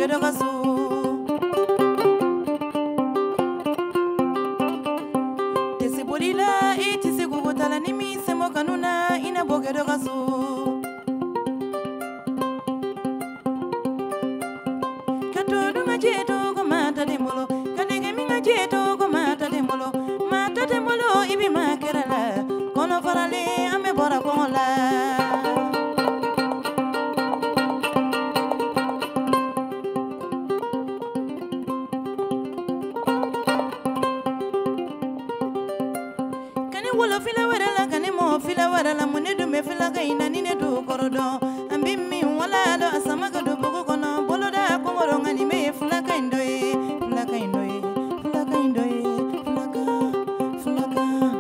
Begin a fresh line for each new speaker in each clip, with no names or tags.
bogedo kasu. Tese bolila tese gugutala nimi semo kanuna ina bogedo kasu. Katodu ngajeto ko mata demolo, kadege mi ngajeto ko mata demolo, mata demolo ibi makerala, kono farale ame bora kola. Wala fila wala la kane mo fila wala la mune du me fila ga ina ni ne du korodo ambi mi wala do asama ga du bugo kono bolo da ko ngoro ngani me fila ka indoe fila ka indoe fila ka indoe fila ka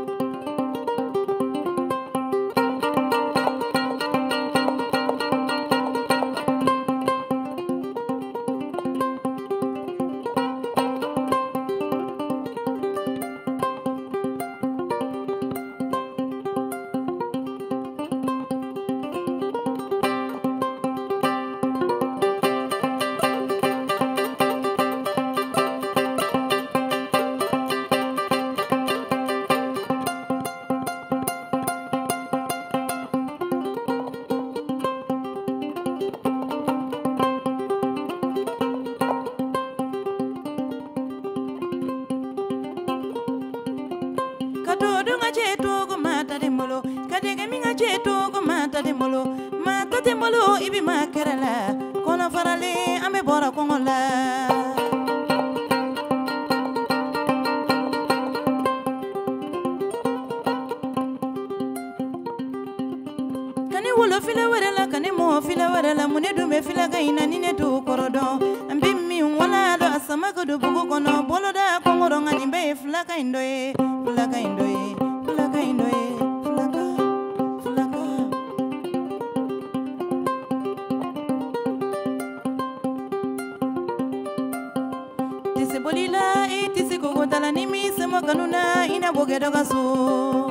mata demolo ibi makerala kono farale ame bora kongola. Kane wolo fila warala kane mo fila warala mune dume fila ga ina nine du korodo ambi mi wala do asama ko du bugo kono bolo da kongoro ngani be fila ka indoe fila ka indoe fila ka indoe. Tese bolila tese kogotala nimi semo kanuna ina bogedo kasu.